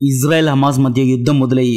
Israel Hamas మధ్య యుద్ధం మొదలయ్యి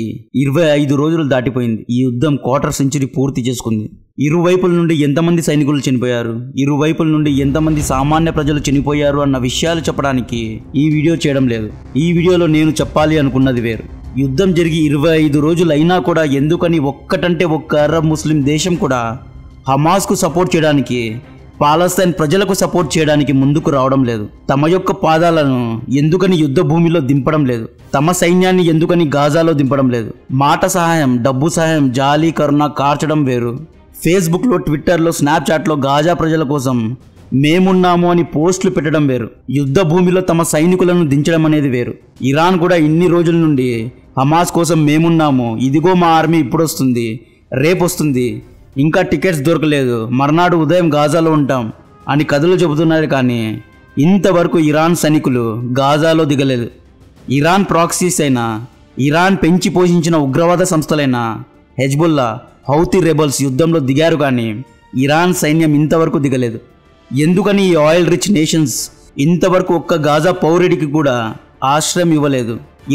25 రోజులు దాటిపోయింది. ఈ యుద్ధం క్వార్టర్ సెంచరీ పూర్తి చేసుకుంది. ఇరువైపుల నుండి ఎంతమంది సైనికులు చనిపోయారు, ఇరువైపుల నుండి ఎంతమంది సామాన్య ప్రజలు చనిపోయారు అన్న విషయాలు చెప్పడానికి ఈ వీడియో చేయడం లేదు. ఈ వీడియోలో నేను చెప్పాలి అనుకున్నది వేరు. యుద్ధం జరిగి 25 రోజులు అయినా కూడా ఎందుకని ఒక్కటంటే ఒక్క అరబ్ ముస్లిం దేశం కూడా హమాస్కు సపోర్ట్ చేయడానికి, పాలస్తీన్ ప్రజలకు సపోర్ట్ చేయడానికి ముందుకు రావడం లేదు. తమ యొక్క పాదాలను ఎందుకని యుద్ధ భూమిలో దింపడం లేదు, తమ సైన్యాన్ని ఎందుకని గాజాలో దింపడం లేదు. మాట సహాయం, డబ్బు సహాయం, జాలి కరుణ కార్చడం వేరు. ఫేస్బుక్లో, ట్విట్టర్లో, స్నాప్చాట్లో గాజా ప్రజల కోసం మేమున్నాము అని పోస్టులు పెట్టడం వేరు. యుద్ధ భూమిలో తమ సైనికులను దించడం అనేది వేరు. ఇరాన్ కూడా ఇన్ని రోజుల నుండి హమాస్ కోసం మేమున్నాము, ఇదిగో మా ఆర్మీ ఇప్పుడు వస్తుంది, రేపు వస్తుంది, ఇంకా టికెట్స్ దొరకలేదు, మర్నాడు ఉదయం గాజాలో ఉంటాం అని కథలు చెబుతున్నారు. కానీ ఇంతవరకు ఇరాన్ సైనికులు గాజాలో దిగలేదు. ఇరాన్ ప్రాక్సీస్ అయినా, ఇరాన్ పెంచి పోషించిన ఉగ్రవాద సంస్థలైన హెజ్బుల్లా, హౌతీ రెబల్స్ యుద్ధంలో దిగారు. కానీ ఇరాన్ సైన్యం ఇంతవరకు దిగలేదు. ఎందుకని ఈ ఆయిల్ రిచ్ నేషన్స్ ఇంతవరకు ఒక్క గాజా పౌరుడికి కూడా ఆశ్రయం ఇవ్వలేదు?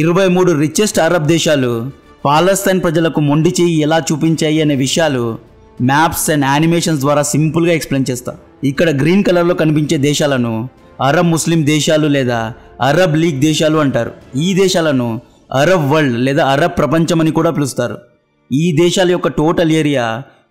23 రిచెస్ట్ అరబ్ దేశాలు పాలస్తీన్ ప్రజలకు మొండి చేయి ఎలా చూపించాయి అనే విషయాలు మ్యాప్స్ అండ్ యానిమేషన్స్ ద్వారా సింపుల్గా ఎక్స్ప్లెయిన్ చేస్తా. ఇక్కడ గ్రీన్ కలర్లో కనిపించే దేశాలను అరబ్ ముస్లిం దేశాలు లేదా అరబ్ లీగ్ దేశాలు అంటారు. ఈ దేశాలను అరబ్ వరల్డ్ లేదా అరబ్ ప్రపంచం అని కూడా పిలుస్తారు. ఈ దేశాల యొక్క టోటల్ ఏరియా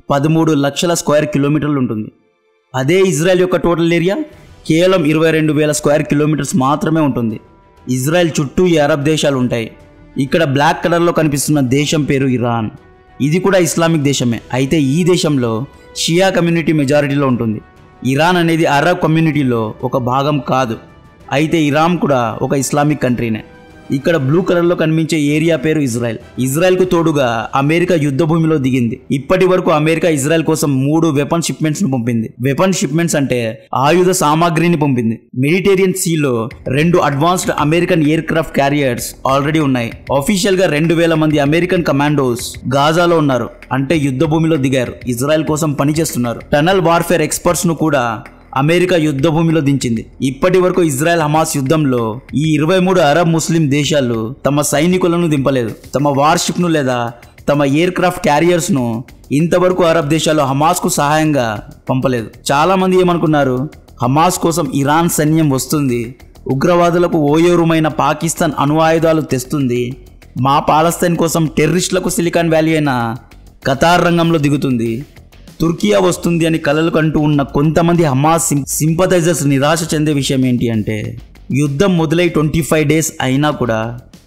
13 లక్షల స్క్వేర్ కిలోమీటర్లు ఉంటుంది. అదే ఇజ్రాయెల్ యొక్క టోటల్ ఏరియా కేవలం 22,000 స్క్వేర్ కిలోమీటర్స్ మాత్రమే ఉంటుంది. ఇజ్రాయెల్ చుట్టూ ఈ అరబ్ దేశాలు ఉంటాయి. ఇక్కడ బ్లాక్ కలర్లో కనిపిస్తున్న దేశం పేరు ఇరాన్. ఇది కూడా ఇస్లామిక్ దేశమే. అయితే ఈ దేశంలో షియా కమ్యూనిటీ మెజారిటీలో ఉంటుంది. ఇరాన్ అనేది అరబ్ కమ్యూనిటీలో ఒక భాగం కాదు. అయితే ఇరాన్ కూడా ఒక ఇస్లామిక్ కంట్రీనే. ఇక్కడ బ్లూ కలర్లో కనిపించే ఏరియా పేరు ఇజ్రాయెల్. ఇజ్రాయెల్కు తోడుగా అమెరికా యుద్ధ భూమిలో దిగింది. ఇప్పటి వరకు అమెరికా ఇజ్రాయెల్ కోసం 3 వెపన్ షిప్మెంట్స్ ను పంపింది. వెపన్ షిప్మెంట్స్ అంటే ఆయుధ సామాగ్రిని పంపింది. మెడిటేరియన్ సీలో 2 advanced American aircraft carriers already ఉన్నాయి. ఆఫీషియల్ గా 2,000 మంది అమెరికన్ కమాండోస్ గాజాలో ఉన్నారు. అంటే యుద్ధ భూమిలో దిగారు, ఇజ్రాయెల్ కోసం పనిచేస్తున్నారు. టనల్ వార్ఫేర్ ఎక్స్పర్ట్స్ ను కూడా అమెరికా యుద్ధ భూమిలో దించింది. ఇప్పటి వరకు ఇజ్రాయెల్ హమాస్ యుద్ధంలో ఈ 23 అరబ్ ముస్లిం దేశాలు తమ సైనికులను దింపలేదు. తమ వార్షిప్ ను లేదా తమ ఎయిర్ క్రాఫ్ట్ క్యారియర్స్ ను ఇంతవరకు అరబ్ దేశాలు హమాస్ కు సహాయంగా పంపలేదు. చాలా మంది ఏమనుకున్నారు, హమాస్ కోసం ఇరాన్ సైన్యం వస్తుంది, ఉగ్రవాదులకు ఓయూరుమైన పాకిస్తాన్ అణు ఆయుధాలు తెస్తుంది, మా పాలస్తీన్ కోసం టెర్రరిస్టులకు సిలికాన్ వ్యాలీ అయిన ఖతార్ రంగంలో దిగుతుంది, తుర్కియా వస్తుంది అని కలలు కంటూ ఉన్న కొంతమంది హమాస్ సింపథైజర్స్ నిరాశ చెందే విషయం ఏంటి అంటే, యుద్ధం మొదలై 25 డేస్ అయినా కూడా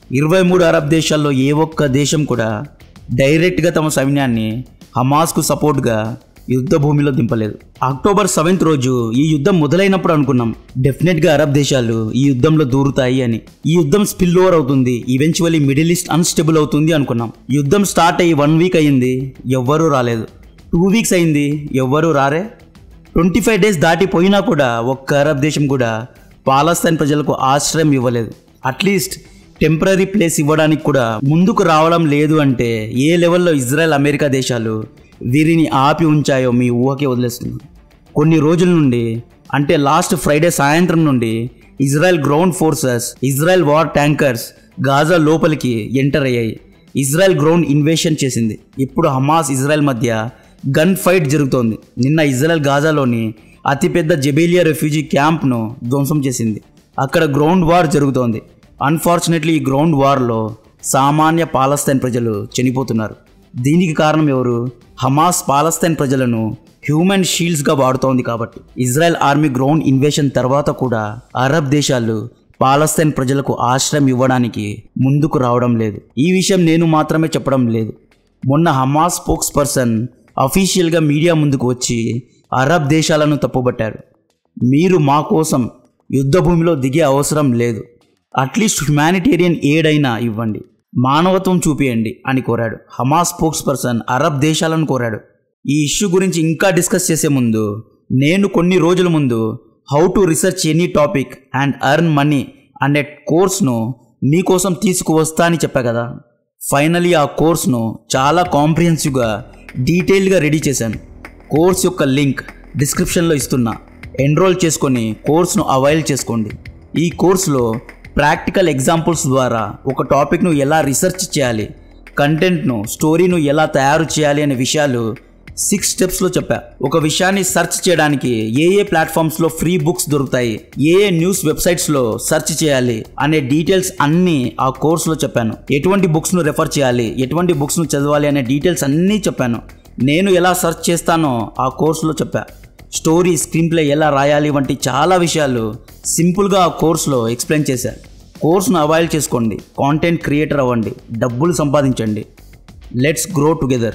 23 అరబ్ దేశాల్లో ఏ ఒక్క దేశం కూడా డైరెక్ట్గా తమ సైన్యాన్ని హమాస్కు సపోర్ట్గా యుద్ధ భూమిలో దింపలేదు. అక్టోబర్ 7th రోజు ఈ యుద్ధం మొదలైనప్పుడు అనుకున్నాం డెఫినెట్గా అరబ్ దేశాలు ఈ యుద్ధంలో దూరుతాయి అని. ఈ యుద్ధం స్పిల్ ఓవర్ అవుతుంది, ఈవెన్చువల్లీ మిడిల్ ఈస్ట్ అన్స్టేబుల్ అవుతుంది అనుకున్నాం. యుద్ధం స్టార్ట్ అయ్యి 1 వీక్ అయ్యింది, ఎవ్వరూ రాలేదు. 2 వీక్స్ అయింది, ఎవ్వరూ రారే. 25 డేస్ దాటిపోయినా కూడా ఒక్క అరబ్ దేశం కూడా పాలస్తీన్ ప్రజలకు ఆశ్రయం ఇవ్వలేదు. అట్లీస్ట్ టెంపరీ ప్లేస్ ఇవ్వడానికి కూడా ముందుకు రావడం లేదు. అంటే ఏ లెవెల్లో ఇజ్రాయెల్ అమెరికా దేశాలు వీరిని ఆపి ఉంచాయో మీ ఊహకే వదిలేస్తుంది. కొన్ని రోజుల నుండి, అంటే లాస్ట్ ఫ్రైడే సాయంత్రం నుండి Israel ground forces, Israel war tankers Gaza లోపలికి ఎంటర్ అయ్యాయి. ఇజ్రాయెల్ గ్రౌండ్ ఇన్వేషన్ చేసింది. ఇప్పుడు హమాస్ ఇజ్రాయెల్ మధ్య గన్ ఫైట్ జరుగుతోంది. నిన్న ఇజ్రాయెల్ గాజాలోని అతిపెద్ద జబేలియా రెఫ్యూజీ క్యాంప్ను ధ్వంసం చేసింది. అక్కడ గ్రౌండ్ వార్ జరుగుతోంది. అన్ఫార్చునేట్లీ ఈ గ్రౌండ్ వార్లో సామాన్య పాలస్తీన్ ప్రజలు చనిపోతున్నారు. దీనికి కారణం ఎవరు? హమాస్ పాలస్తీన్ ప్రజలను హ్యూమన్ షీల్డ్స్గా వాడుతోంది. కాబట్టి ఇజ్రాయెల్ ఆర్మీ గ్రౌండ్ ఇన్వేషన్ తర్వాత కూడా అరబ్ దేశాలు పాలస్తీన్ ప్రజలకు ఆశ్రయం ఇవ్వడానికి ముందుకు రావడం లేదు. ఈ విషయం నేను మాత్రమే చెప్పడం లేదు. మొన్న హమాస్ స్పోక్స్ పర్సన్ అఫీషియల్గా మీడియా ముందుకు వచ్చి అరబ్ దేశాలను తప్పుబట్టారు. మీరు మా కోసం యుద్ధ భూమిలో దిగే అవసరం లేదు, అట్లీస్ట్ హ్యుమానిటేరియన్ ఎయిడ్ అయినా ఇవ్వండి, మానవత్వం చూపియండి అని కోరాడు. హమాస్ స్పోక్స్ పర్సన్ అరబ్ దేశాలను కోరాడు. ఈ ఇష్యూ గురించి ఇంకా డిస్కస్ చేసే ముందు, నేను కొన్ని రోజుల ముందు how to research any topic and earn money అనే కోర్స్ను మీకోసం తీసుకువస్తా అని చెప్పా కదా. ఫైనలీ ఆ కోర్స్ను చాలా కాంప్రిహెన్సివ్గా, డీటెయిల్గా రెడీ చేశాను. కోర్స్ యొక్క లింక్ డిస్క్రిప్షన్లో ఇస్తున్నా. ఎన్రోల్ చేసుకొని కోర్స్ను అవైల్ చేసుకోండి. ఈ కోర్సులో ప్రాక్టికల్ ఎగ్జాంపుల్స్ ద్వారా ఒక టాపిక్ను ఎలా రీసెర్చ్ చేయాలి, కంటెంట్ను స్టోరీను ఎలా తయారు చేయాలి అనే విషయాలు 6 స్టెప్స్లో చెప్పా. ఒక విషయాన్ని సెర్చ్ చేయడానికి ఏ ప్లాట్ఫామ్స్లో ఫ్రీ బుక్స్ దొరుకుతాయి, ఏ న్యూస్ వెబ్సైట్స్లో సెర్చ్ చేయాలి అనే డీటెయిల్స్ అన్నీ ఆ కోర్సులో చెప్పాను. ఎటువంటి బుక్స్ను రెఫర్ చేయాలి, ఎటువంటి బుక్స్ను చదవాలి అనే డీటెయిల్స్ అన్నీ చెప్పాను. నేను ఎలా సెర్చ్ చేస్తానో ఆ కోర్సులో చెప్పా. స్టోరీ, స్క్రీన్ ప్లే ఎలా రాయాలి వంటి చాలా విషయాలు సింపుల్గా ఆ కోర్సులో ఎక్స్ప్లెయిన్ చేశాను. కోర్సును అవైల్ చేసుకోండి, కాంటెంట్ క్రియేటర్ అవ్వండి, డబ్బులు సంపాదించండి. Let's grow together.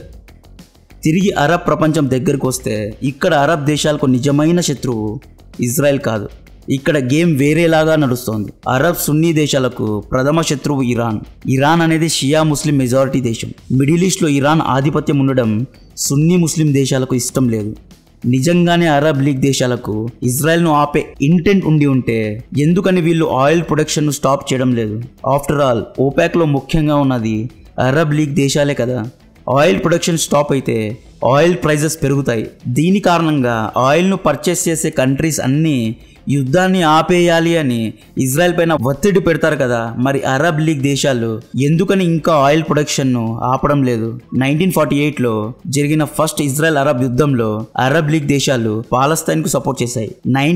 తిరిగి అరబ్ ప్రపంచం దగ్గరకు వస్తే ఇక్కడ అరబ్ దేశాలకు నిజమైన శత్రువు ఇజ్రాయెల్ కాదు. ఇక్కడ గేమ్ వేరేలాగా నడుస్తోంది. అరబ్ సున్నీ దేశాలకు ప్రథమ శత్రువు ఇరాన్. ఇరాన్ అనేది షియా ముస్లిం మెజారిటీ దేశం. మిడిల్ ఈస్ట్లో ఇరాన్ ఆధిపత్యం ఉండడం సున్నీ ముస్లిం దేశాలకు ఇష్టం లేదు. నిజంగానే అరబ్ లీగ్ దేశాలకు ఇజ్రాయెల్ను ఆపే ఇంటెంట్ ఉండి ఉంటే ఎందుకని వీళ్ళు ఆయిల్ ప్రొడక్షన్ను స్టాప్ చేయడం లేదు? ఆఫ్టర్ ఆల్ ఓపాక్లో ముఖ్యంగా ఉన్నది అరబ్ లీగ్ దేశాలే కదా. ఆయిల్ ప్రొడక్షన్ స్టాప్ అయితే ఆయిల్ ప్రైజెస్ పెరుగుతాయి. దీని కారణంగా ఆయిల్ను పర్చేస్ చేసే కంట్రీస్ అన్నీ యుద్ధాన్ని ఆపేయాలి అని ఇజ్రాయెల్ పైన ఒత్తిడి పెడతారు కదా. మరి అరబ్ లీగ్ దేశాలు ఎందుకని ఇంకా ఆయిల్ ప్రొడక్షన్ను ఆపడం లేదు? 1948లో జరిగిన ఫస్ట్ ఇజ్రాయెల్ అరబ్ యుద్ధంలో అరబ్ లీగ్ దేశాలు పాలస్తీన్కు సపోర్ట్ చేశాయి.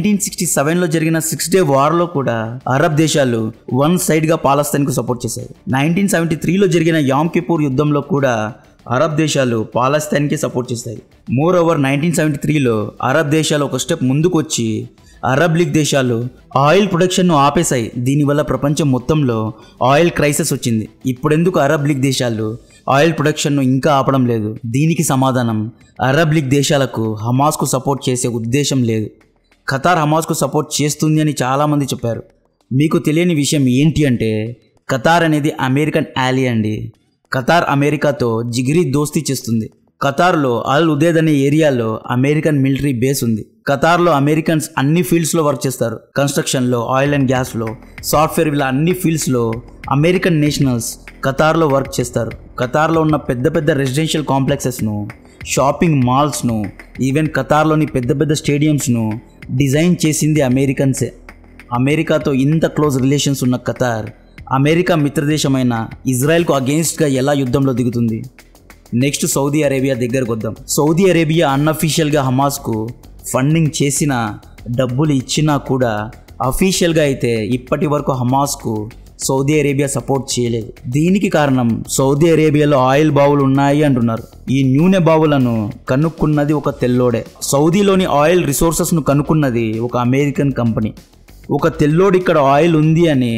1967లో జరిగిన 6 డే వార్లో కూడా అరబ్ దేశాలు వన్ సైడ్గా పాలస్తీన్కు సపోర్ట్ చేశాయి. 1973లో జరిగిన యామ్ కిపూర్ యుద్ధంలో కూడా అరబ్ దేశాలు పాలస్తీన్కి సపోర్ట్ చేస్తాయి. మోర్ ఓవర్ 1973లో అరబ్ దేశాలు ఒక స్టెప్ ముందుకు వచ్చి అరబ్ లీగ్ దేశాలు ఆయిల్ ప్రొడక్షన్ను ఆపేశాయి. దీనివల్ల ప్రపంచం మొత్తంలో ఆయిల్ క్రైసిస్ వచ్చింది. ఇప్పుడెందుకు అరబ్ లీగ్ దేశాలు ఆయిల్ ప్రొడక్షన్ను ఇంకా ఆపడం లేదు? దీనికి సమాధానం అరబ్ లీగ్ దేశాలకు హమాస్కు సపోర్ట్ చేసే ఉద్దేశం లేదు. ఖతార్ హమాస్కు సపోర్ట్ చేస్తుంది అని చాలామంది చెప్పారు. మీకు తెలియని విషయం ఏంటి అంటే ఖతార్ అనేది అమెరికన్ యాలీ అండి. ఖతార్ అమెరికాతో జిగిరి దోస్తీ చేస్తుంది. ఖతార్లో అల్ ఉదేద్ అనే ఏరియాలో అమెరికన్ మిలిటరీ బేస్ ఉంది. ఖతార్లో అమెరికన్స్ అన్ని ఫీల్డ్స్లో వర్క్ చేస్తారు. కన్స్ట్రక్షన్లో, ఆయిల్ అండ్ గ్యాస్లో, సాఫ్ట్వేర్, ఇలా అన్ని ఫీల్డ్స్లో అమెరికన్ నేషనల్స్ ఖతార్లో వర్క్ చేస్తారు. ఖతార్లో ఉన్న పెద్ద పెద్ద రెసిడెన్షియల్ కాంప్లెక్సెస్ను, షాపింగ్ మాల్స్ను, ఈవెన్ ఖతార్లోని పెద్ద పెద్ద స్టేడియంస్ను డిజైన్ చేసింది అమెరికన్సే. అమెరికాతో ఇంత క్లోజ్ రిలేషన్స్ ఉన్న ఖతార్ అమెరికా మిత్రదేశమైన ఇజ్రాయెల్కు అగెయిన్స్ట్గా ఎలా యుద్ధంలో దిగుతుంది? నెక్స్ట్ సౌదీ అరేబియా దగ్గరకు వద్దాం. సౌదీ అరేబియా అన్అఫీషియల్గా హమాస్కు ఫండింగ్ చేసినా, డబ్బులు ఇచ్చినా కూడా అఫీషియల్గా అయితే ఇప్పటి వరకు హమాస్కు సౌదీ అరేబియా సపోర్ట్ చేయలేదు. దీనికి కారణం సౌదీ అరేబియాలో ఆయిల్ బావులు ఉన్నాయి అంటున్నారు. ఈ నూనె బావులను కనుక్కున్నది ఒక తెల్లోడే. సౌదీలోని ఆయిల్ రిసోర్సెస్ను కనుక్కున్నది ఒక అమెరికన్ కంపెనీ. ఒక తెల్లోడు ఇక్కడ ఆయిల్ ఉంది అని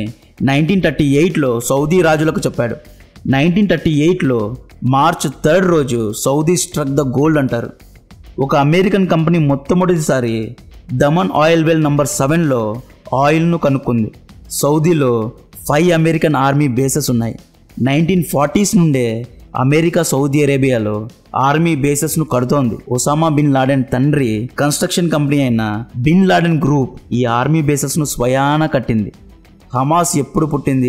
1938లో సౌదీ రాజులకు చెప్పాడు. 1938లో మార్చ్ 3 రోజు సౌదీ స్ట్రక్ ద గోల్డ్ అంటారు. ఒక అమెరికన్ కంపెనీ మొట్టమొదటిసారి దమన్ ఆయిల్ వెల్ నంబర్ 7లో ఆయిల్ను కనుక్కుంది. సౌదీలో 5 అమెరికన్ ఆర్మీ బేసెస్ ఉన్నాయి. 1940s నుండే అమెరికా సౌదీ అరేబియాలో ఆర్మీ బేసెస్ను కడుతోంది. ఒసామా బిన్ లాడెన్ తండ్రి కన్స్ట్రక్షన్ కంపెనీ అయిన బిన్ లాడెన్ గ్రూప్ ఈ ఆర్మీ బేసెస్ను స్వయాన కట్టింది. హమాస్ ఎప్పుడు పుట్టింది?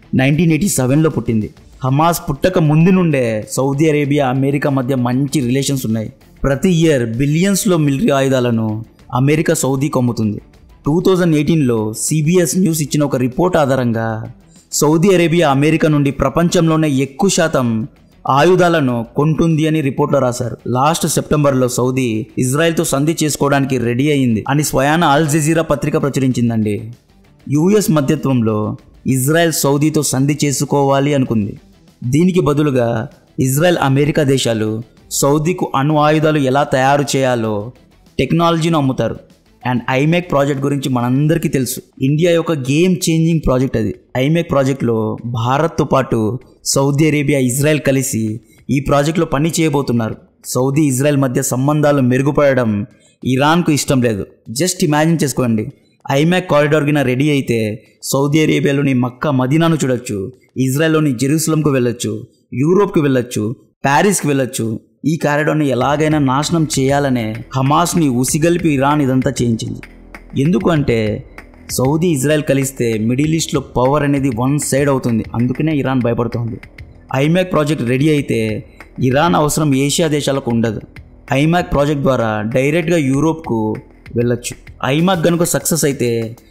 1987లో పుట్టింది. హమాస్ పుట్టక ముందు నుండే సౌదీ అరేబియా, అమెరికా మధ్య మంచి రిలేషన్స్ ఉన్నాయి. ప్రతి ఇయర్ బిలియన్స్లో మిలిటరీ ఆయుధాలను అమెరికా సౌదీకి అమ్ముతుంది. 2018లో CBS న్యూస్ ఇచ్చిన ఒక రిపోర్ట్ ఆధారంగా సౌదీ అరేబియా అమెరికా నుండి ప్రపంచంలోనే ఎక్కువ శాతం ఆయుధాలను కొంటుంది అని రిపోర్ట్లో రాశారు. లాస్ట్ సెప్టెంబర్లో సౌదీ ఇజ్రాయెల్తో సంధి చేసుకోవడానికి రెడీ అయింది అని స్వయాన అల్ జజీరా పత్రిక ప్రచురించిందండి. US మధ్యత్వంలో ఇజ్రాయెల్ సౌదీతో సంధి చేసుకోవాలి అనుకుంది. దీనికి బదులుగా ఇజ్రాయెల్, అమెరికా దేశాలు సౌదీకు అణు ఆయుధాలు ఎలా తయారు చేయాలో టెక్నాలజీని అమ్ముతారు. అండ్ ఐమెక్ ప్రాజెక్ట్ గురించి మనందరికీ తెలుసు. ఇండియా యొక్క గేమ్ చేంజింగ్ ప్రాజెక్ట్ అది. ఐమెక్ ప్రాజెక్ట్లో భారత్తో పాటు సౌదీ అరేబియా, ఇజ్రాయెల్ కలిసి ఈ ప్రాజెక్ట్లో పని చేయబోతున్నారు. సౌదీ, ఇజ్రాయెల్ మధ్య సంబంధాలు మెరుగుపడడం ఇరాన్కు ఇష్టం లేదు. జస్ట్ ఇమాజిన్ చేసుకోండి, ఐమెక్ కారిడార్ గిన రెడీ అయితే సౌదీ అరేబియాలోని మక్కా, మదీనాను చూడొచ్చు, ఇజ్రాయెల్లోని జెరూసలంకు వెళ్ళొచ్చు, యూరోప్కి వెళ్ళొచ్చు, ప్యారిస్కి వెళ్ళొచ్చు. ఈ కారిడార్ని ఎలాగైనా నాశనం చేయాలనే హమాస్ని ఉసిగలిపి ఇరాన్ ఇదంతా చేయించింది. ఎందుకు అంటే సౌదీ, ఇజ్రాయెల్ కలిస్తే మిడిల్ ఈస్ట్లో పవర్ అనేది వన్ సైడ్ అవుతుంది. అందుకనే ఇరాన్ భయపడుతోంది. ఐమెక్ ప్రాజెక్ట్ రెడీ అయితే ఇరాన్ అవసరం ఏషియా దేశాలకు ఉండదు. ఐమెక్ ప్రాజెక్ట్ ద్వారా డైరెక్ట్గా యూరోప్కు వెళ్ళొచ్చు. ఐమెక్ కనుక సక్సెస్ అయితే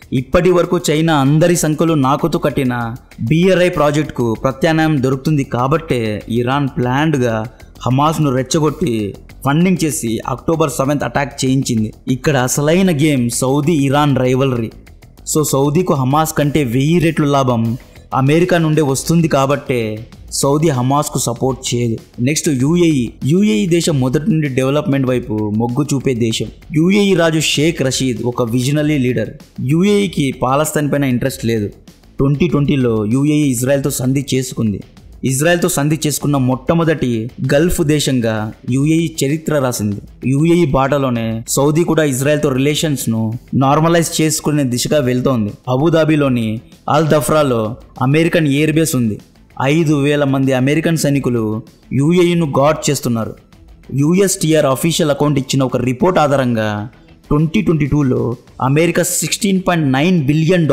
ఇప్పటి వరకు చైనా అందరి సంఖ్యలు నాకుతూ కట్టిన BRI ప్రాజెక్టుకు ప్రత్యామ్నాయం దొరుకుతుంది కాబట్టే ఇరాన్ ప్లాన్డ్గా హమాస్ను రెచ్చగొట్టి ఫండింగ్ చేసి October 7th అటాక్ చేయించింది. ఇక్కడ అసలైన game Saudi Iran rivalry. So సౌదీకు హమాస్ కంటే 1000 రెట్లు లాభం అమెరికా నుండే వస్తుంది కాబట్టే సౌదీ హమాస్కు సపోర్ట్ చేయదు. నెక్స్ట్ యుఏఈ దేశం మొదటి నుండి డెవలప్మెంట్ వైపు మొగ్గు చూపే దేశం. యుఏఈ రాజు షేక్ రషీద్ ఒక విజనరీ లీడర్. యుఏఈకి పాలస్తీన్ పైన ఇంట్రెస్ట్ లేదు. 2020లో యుఏఈ ఇజ్రాయెల్తో సంధి చేసుకుంది. ఇజ్రాయెల్తో సంధి చేసుకున్న మొట్టమొదటి గల్ఫ్ దేశంగా యుఏఈ చరిత్ర రాసింది. యుఏఈ బాటలోనే సౌదీ కూడా ఇజ్రాయెల్తో రిలేషన్స్ను నార్మలైజ్ చేసుకునే దిశగా వెళ్తోంది. అబుదాబిలోని అల్ దఫ్రాలో అమెరికన్ ఎయిర్ బేస్ ఉంది. 5,000 మంది అమెరికన్ సైనికులు యుఏఈను గార్డ్ చేస్తున్నారు. USTR అఫీషియల్ అకౌంట్ ఇచ్చిన ఒక రిపోర్ట్ ఆధారంగా 2022లో అమెరికా $16.9 బిలియన్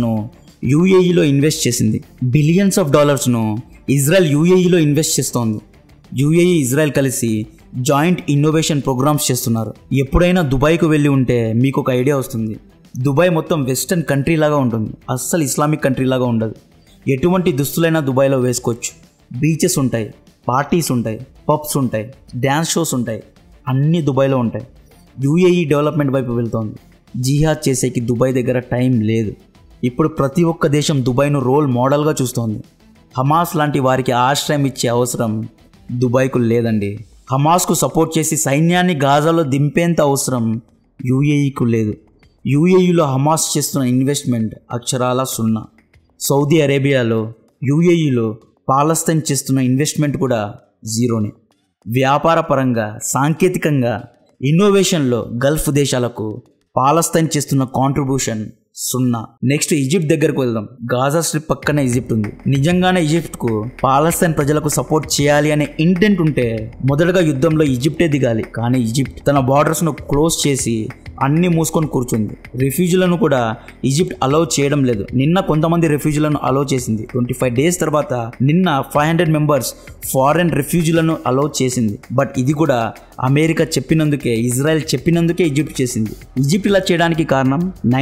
యుఏఈలో ఇన్వెస్ట్ చేసింది. బిలియన్స్ ఆఫ్ డాలర్స్ను ఇజ్రాయెల్ యుఏఈలో ఇన్వెస్ట్ చేస్తోంది. యుఏఈ ఇజ్రాయెల్ కలిసి జాయింట్ ఇన్నోవేషన్ ప్రోగ్రామ్స్ చేస్తున్నారు. ఎప్పుడైనా దుబాయ్కు వెళ్ళి ఉంటే మీకు ఒక ఐడియా వస్తుంది. దుబాయ్ మొత్తం వెస్టర్న్ కంట్రీ లాగా ఉంటుంది, అస్సలు ఇస్లామిక్ కంట్రీ లాగా ఉండదు. ఎటువంటి దుస్తులైనా దుబాయ్లో వేసుకోవచ్చు. బీచెస్ ఉంటాయి, పార్టీస్ ఉంటాయి, పబ్స్ ఉంటాయి, డ్యాన్స్ షోస్ ఉంటాయి, అన్నీ దుబాయ్లో ఉంటాయి. యుఏఈ డెవలప్మెంట్ వైపు వెళ్తోంది. జిహాద్ చేసేకి దుబాయ్ దగ్గర టైం లేదు. ఇప్పుడు ప్రతి ఒక్క దేశం దుబాయ్ను రోల్ మోడల్గా చూస్తోంది. హమాస్ లాంటి వారికి ఆశ్రయం ఇచ్చే అవసరం దుబాయ్కు లేదండి. హమాస్కు సపోర్ట్ చేసి సైన్యాన్ని గాజాలో దింపేంత అవసరం యుఏఈకు లేదు. యుఏఈలో హమాస్ చేస్తున్న ఇన్వెస్ట్మెంట్ అక్షరాల 0. సౌదీ అరేబియాలో యుఏఈలో పాలస్తీన్ చేస్తున్న ఇన్వెస్ట్మెంట్ కూడా 0నే. వ్యాపార పరంగా, సాంకేతికంగా, ఇన్నోవేషన్లో గల్ఫ్ దేశాలకు పాలస్తీన్ చేస్తున్న కాంట్రిబ్యూషన్ 0. నెక్స్ట్ ఈజిప్ట్ దగ్గరకు వెళ్దాం. గాజా స్ట్రిప్ పక్కనే ఈజిప్ట్ ఉంది. నిజంగానే ఈజిప్ట్కు పాలస్తీన్ ప్రజలకు సపోర్ట్ చేయాలి అనే ఇంటెంట్ ఉంటే మొదటగా యుద్ధంలో ఈజిప్టే దిగాలి. కానీ ఈజిప్ట్ తన బార్డర్స్ను క్లోజ్ చేసి అన్నీ మూసుకొని కూర్చుంది. రిఫ్యూజీలను కూడా ఈజిప్ట్ అలౌ చేయడం లేదు. నిన్న కొంతమంది రిఫ్యూజీలను అలౌ చేసింది. 25 డేస్ తర్వాత నిన్న 500 మెంబర్స్ ఫారెన్ రిఫ్యూజీలను అలౌ చేసింది. బట్ ఇది కూడా అమెరికా చెప్పినందుకే, ఇజ్రాయెల్ చెప్పినందుకే ఈజిప్ట్ చేసింది. ఈజిప్ట్ ఇలా చేయడానికి కారణం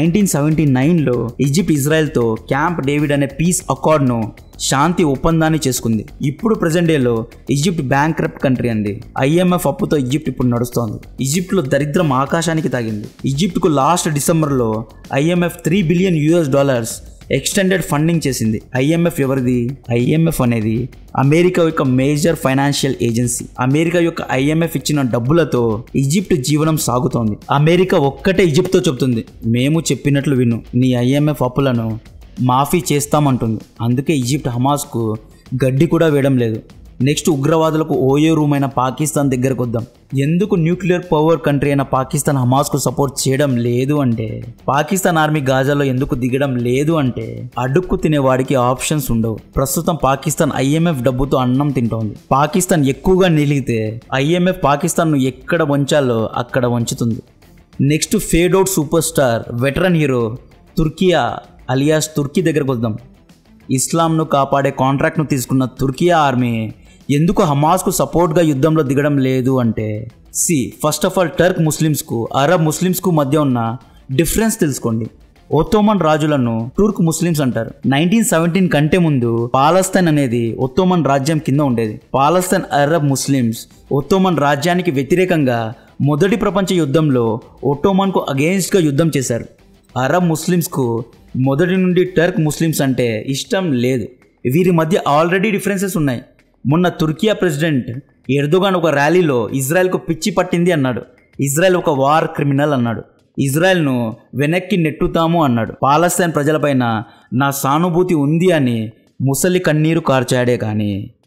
1979లో ఈజిప్ట్ ఇజ్రాయెల్తో క్యాంప్ డేవిడ్ అనే పీస్ అకార్డ్ను, శాంతి ఒప్పందాన్ని చేసుకుంది. ఇప్పుడు ప్రెజెంట్ డేలో ఈజిప్ట్ బ్యాంక్రప్ట్ కంట్రీ అండి. IMF అప్పుతో ఈజిప్ట్ ఇప్పుడు నడుస్తోంది. ఈజిప్ట్లో దరిద్రం ఆకాశానికి తాగింది. ఈజిప్ట్కు లాస్ట్ డిసెంబర్లో IMF $3 బిలియన్ ఎక్స్టెండెడ్ ఫండింగ్ చేసింది. IMF ఎవరిది? IMF అనేది అమెరికా యొక్క మేజర్ ఫైనాన్షియల్ ఏజెన్సీ. అమెరికా యొక్క IMF ఇచ్చిన డబ్బులతో ఈజిప్ట్ జీవనం సాగుతోంది. అమెరికా ఒక్కటే ఈజిప్ట్తో చెప్తుంది, మేము చెప్పినట్లు విను, నీ IMF అప్పులను మాఫీ చేస్తామంటుంది. అందుకే ఈజిప్ట్ హమాస్కు గడ్డి కూడా వేయడం లేదు. నెక్స్ట్ ఉగ్రవాదులకు ఓయో రూమ్ అయిన పాకిస్తాన్ దగ్గరకు వద్దాం. ఎందుకు న్యూక్లియర్ పవర్ కంట్రీ అయిన పాకిస్తాన్ హమాస్కు సపోర్ట్ చేయడం లేదు అంటే, పాకిస్తాన్ ఆర్మీ గాజాలో ఎందుకు దిగడం లేదు అంటే, అడుక్కు తినేవాడికి ఆప్షన్స్ ఉండవు. ప్రస్తుతం పాకిస్తాన్ IMF డబ్బుతో అన్నం తింటోంది. పాకిస్తాన్ ఎక్కువగా నిలిగితే IMF పాకిస్తాన్ను ఎక్కడ వంచాలో అక్కడ వంచుతుంది. Next fade out super star veteran hero Turkiye alias Turkey దగ్గరకు వద్దాం. ఇస్లాంను కాపాడే కాంట్రాక్ట్ను తీసుకున్న తుర్కియా ఆర్మీ ఎందుకు హమాస్కు సపోర్ట్గా యుద్ధంలో దిగడం లేదు అంటే, ఫస్ట్ ఆఫ్ ఆల్ టర్క్ ముస్లిమ్స్కు, అరబ్ ముస్లిమ్స్కు మధ్య ఉన్న డిఫరెన్స్ తెలుసుకోండి. ఒత్తోమన్ రాజులను టుర్క్ ముస్లిమ్స్ అంటారు. 1917 కంటే ముందు పాలస్తీన్ అనేది ఒత్తోమన్ రాజ్యం కింద ఉండేది. పాలస్తీన్ అరబ్ ముస్లిమ్స్ ఒత్తోమన్ రాజ్యానికి వ్యతిరేకంగా మొదటి ప్రపంచ యుద్ధంలో ఒట్టోమన్కు అగెయిన్స్ట్గా యుద్ధం చేశారు. అరబ్ ముస్లిమ్స్కు మొదటి నుండి టర్క్ ముస్లిమ్స్ అంటే ఇష్టం లేదు. వీరి మధ్య ఆల్రెడీ డిఫరెన్సెస్ ఉన్నాయి. మొన్న తుర్కియా ప్రెసిడెంట్ ఎర్దోగాన్ ఒక ర్యాలీలో ఇజ్రాయెల్కు పిచ్చి పట్టింది అన్నాడు. ఇజ్రాయెల్ ఒక వార్ క్రిమినల్ అన్నాడు. ఇజ్రాయెల్ను వెనక్కి నెట్టుతాము అన్నాడు. పాలస్తీన్ ప్రజలపైన నా సానుభూతి ఉంది అని ముసలి కన్నీరు కార్చాడే కానీ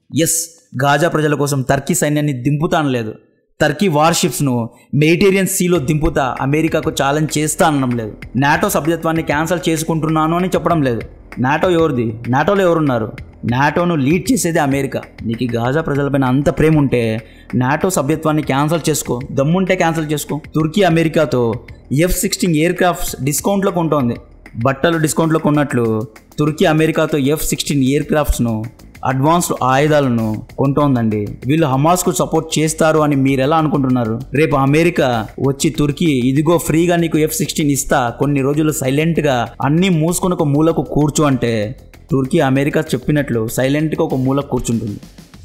గాజా ప్రజల కోసం టర్కీ సైన్యాన్ని దింపుతాను లేదు. టర్కీ వార్షిప్స్ను మెడిటేరియన్ సీలో దింపుతా అమెరికాకు ఛాలెంజ్ చేస్తా అనడం లేదు. నాటో సభ్యత్వాన్ని క్యాన్సిల్ చేసుకుంటున్నాను అని చెప్పడం లేదు. నాటో ఎవరిది? నాటోలో ఎవరున్నారు? నాటోను లీడ్ చేసేది అమెరికా. నీకు గాజా ప్రజలపైన అంత ప్రేమ ఉంటే నాటో సభ్యత్వాన్ని క్యాన్సిల్ చేసుకో, దమ్ముంటే క్యాన్సిల్ చేసుకో. తుర్కీ అమెరికాతో F-16 ఎయిర్ క్రాఫ్ట్స్ డిస్కౌంట్లో కొంటోంది. బట్టలు డిస్కౌంట్లో కొన్నట్లు తుర్కీ అమెరికాతో F-16 ఎయిర్ క్రాఫ్ట్స్ను అడ్వాన్స్డ్ ఆయుధాలను కొంటోందండి. వీళ్ళు హమాస్కు సపోర్ట్ చేస్తారు అని మీరు ఎలా అనుకుంటున్నారు? రేపు అమెరికా వచ్చి తుర్కీ ఇదిగో ఫ్రీగా నీకు F-16 ఇస్తా, కొన్ని రోజులు సైలెంట్గా అన్నీ మూసుకొని ఒక మూలకు కూర్చో అంటే తుర్కీ అమెరికా చెప్పినట్లు సైలెంట్గా ఒక మూలకు కూర్చుంటుంది.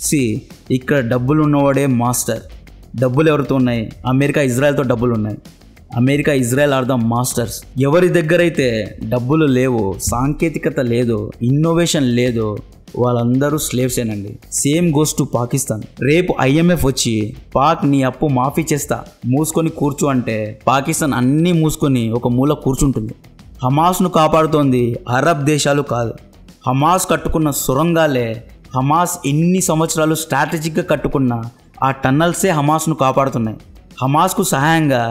ఇక్కడ డబ్బులు ఉన్నవాడే మాస్టర్. డబ్బులు ఎవరితో ఉన్నాయి? అమెరికా ఇజ్రాయెల్తో డబ్బులు ఉన్నాయి. America Israel are the masters. ఎవరి దగ్గర అయితే డబ్బులు లేవో, సాంకేతికత లేదో, ఇన్నోవేషన్ లేదో వాళ్ళందరూ స్లేవ్సేనండి. Same goes to Pakistan. రేపు IMF వచ్చి పాక్ నీ అప్పు మాఫీ చేస్తా, మూసుకొని కూర్చో అంటే పాకిస్తాన్ అన్నీ మూసుకొని ఒక మూల కూర్చుంటుంది. హమాస్ను కాపాడుతోంది అరబ్ దేశాలు కాదు. హమాస్ కట్టుకున్న సొరంగాలే, హమాస్ ఎన్ని సంవత్సరాలు స్ట్రాటజిక్గా కట్టుకున్న ఆ టన్నల్సే హమాస్ను కాపాడుతున్నాయి. హమాస్కు సహాయంగా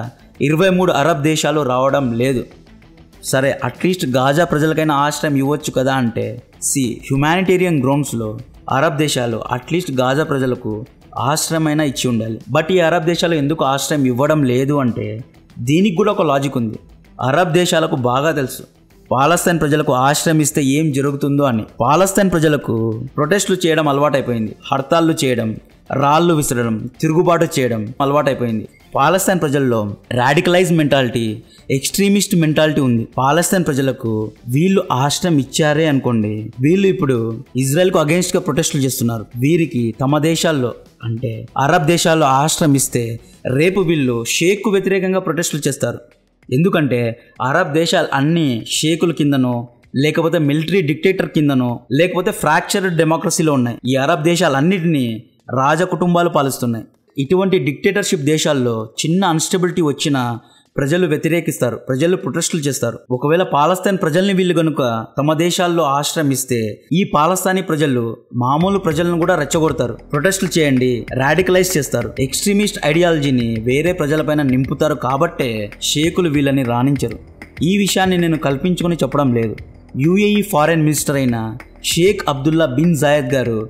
23 అరబ్ దేశాలు రావడం లేదు. సరే, అట్లీస్ట్ గాజా ప్రజలకైనా ఆశ్రయం ఇవ్వచ్చు కదా అంటే హ్యుమానిటేరియన్ గ్రౌండ్స్లో అరబ్ దేశాలు అట్లీస్ట్ గాజా ప్రజలకు ఆశ్రయమైనా ఇచ్చి ఉండాలి. బట్ ఈ అరబ్ దేశాలు ఎందుకు ఆశ్రయం ఇవ్వడం లేదు అంటే దీనికి కూడా ఒక లాజిక్ ఉంది. అరబ్ దేశాలకు బాగా తెలుసు పాలస్తీన్ ప్రజలకు ఆశ్రయం ఇస్తే ఏం జరుగుతుందో అని. పాలస్తీన్ ప్రజలకు ప్రొటెస్టులు చేయడం అలవాటైపోయింది. హర్తాళ్ళు చేయడం, రాళ్ళు విసరడం, తిరుగుబాటు చేయడం అలవాటైపోయింది. పాలస్తీన్ ప్రజల్లో రాడికలైజ్ మెంటాలిటీ, ఎక్స్ట్రీమిస్ట్ మెంటాలిటీ ఉంది. పాలస్తీన్ ప్రజలకు వీళ్ళు ఆశ్రయం ఇచ్చారే అనుకోండి, వీళ్ళు ఇప్పుడు ఇజ్రాయెల్కు అగెన్స్ట్గా ప్రొటెస్టులు చేస్తున్నారు. వీరికి తమ దేశాల్లో అంటే అరబ్ దేశాల్లో ఆశ్రయం ఇస్తే రేపు వీళ్ళు షేక్కు వ్యతిరేకంగా ప్రొటెస్టులు చేస్తారు. ఎందుకంటే అరబ్ దేశాలు అన్నీ షేకుల కిందనో, లేకపోతే మిలిటరీ డిక్టేటర్ కిందనో, లేకపోతే ఫ్రాక్చర్డ్ డెమోక్రసీలో ఉన్నాయి. ఈ అరబ్ దేశాలన్నిటినీ రాజ కుటుంబాలు పాలిస్తున్నాయి. ఇటువంటి డిక్టేటర్షిప్ దేశాల్లో చిన్న అన్స్టెబిలిటీ వచ్చినా ప్రజలు వ్యతిరేకిస్తారు, ప్రజలు ప్రొటెస్టులు చేస్తారు. ఒకవేళ పాలస్తీన్ ప్రజల్ని వీళ్ళు కనుక తమ దేశాల్లో ఆశ్రయం ఇస్తే ఈ పాలస్తీనీ ప్రజలు మామూలు ప్రజలను కూడా రెచ్చగొడతారు, ప్రొటెస్టులు చేయండి, రాడికలైజ్ చేస్తారు, ఎక్స్ట్రీమిస్ట్ ఐడియాలజీని వేరే ప్రజలపైన నింపుతారు. కాబట్టే షేకులు వీళ్ళని రాణించరు. ఈ విషయాన్ని నేను కల్పించుకొని చెప్పడం లేదు. UAE ఫారెన్ మినిస్టర్ అయిన షేక్ అబ్దుల్లా బిన్ జాయద్ గారు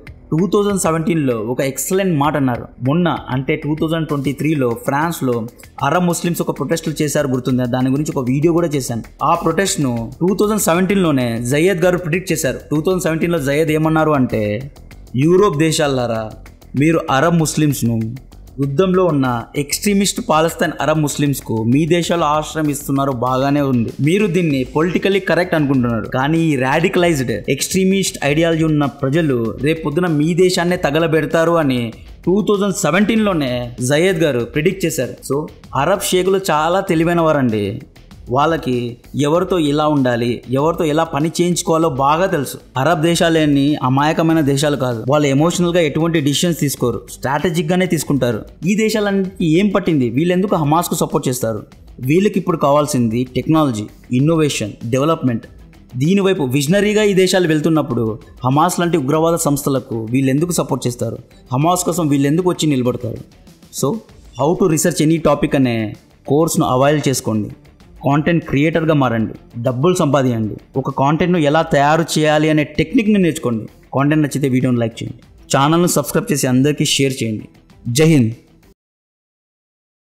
2017లో ఒక ఎక్సలెంట్ మాట అన్నారు. మొన్న అంటే 2023లో ఫ్రాన్స్లో అరబ్ ముస్లిమ్స్ ఒక ప్రొటెస్టులు చేశారు, గుర్తుందా? దాని గురించి ఒక వీడియో కూడా చేశాను. ఆ ప్రొటెస్ట్ను 2017లోనే జయద్ గారు ప్రిడిక్ట్ చేశారు. 2017లో జయద్ ఏమన్నారు అంటే, యూరోప్ దేశాలారా, మీరు అరబ్ ముస్లిమ్స్ను యుద్ధంలో ఉన్న ఎక్స్ట్రీమిస్ట్ పాలస్తీన్ అరబ్ ముస్లిమ్స్కు మీ దేశాల్లో ఆశ్రయం ఇస్తున్నారు, బాగానే ఉంది. మీరు దీన్ని పొలిటికల్లీ కరెక్ట్ అనుకుంటున్నారు. కానీ ఈ రాడికలైజ్డ్ ఎక్స్ట్రీమిస్ట్ ఐడియాలజీ ఉన్న ప్రజలు రేపు పొద్దున మీ దేశాన్నే తగలబెడతారు అని 2017లోనే జయద్ గారు ప్రిడిక్ట్ చేశారు. సో అరబ్ షేకులు చాలా తెలివైన వారండి. వాళ్ళకి ఎవరితో ఎలా ఉండాలి, ఎవరితో ఎలా పని చేయించుకోవాలో బాగా తెలుసు. అరబ్ దేశాలేని అమాయకమైన దేశాలు కాదు. వాళ్ళు ఎమోషనల్గా ఎటువంటి డిసిషన్స్ తీసుకోరు, స్ట్రాటజిక్గానే తీసుకుంటారు. ఈ దేశాలన్నిటికీ ఏం పట్టింది? వీళ్ళెందుకు హమాస్కు సపోర్ట్ చేస్తారు? వీళ్ళకి ఇప్పుడు కావాల్సింది టెక్నాలజీ, ఇన్నోవేషన్, డెవలప్మెంట్. దీనివైపు విజనరీగా ఈ దేశాలు వెళ్తున్నప్పుడు హమాస్ లాంటి ఉగ్రవాద సంస్థలకు వీళ్ళెందుకు సపోర్ట్ చేస్తారు? హమాస్ కోసం వీళ్ళెందుకు వచ్చి నిలబడతారు? So how to research any topic అనే కోర్స్ను అవైల్ చేసుకోండి. కాంటెంట్ క్రియేటర్గా మారండి, డబ్బులు సంపాదించండి. ఒక కాంటెంట్ను ఎలా తయారు చేయాలి అనే టెక్నిక్ని నేర్చుకోండి. కాంటెంట్ నచ్చితే వీడియోని లైక్ చేయండి, ఛానల్ను సబ్స్క్రైబ్ చేసి అందరికీ షేర్ చేయండి. జై హింద్.